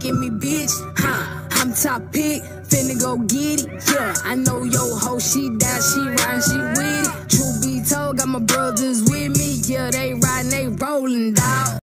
at me, bitch. I'm top pick, finna go get it. Yeah, I know your hoe, she down, she riding, she with it. Truth be told, got my brothers with me. Yeah, they riding, they rolling, dawg.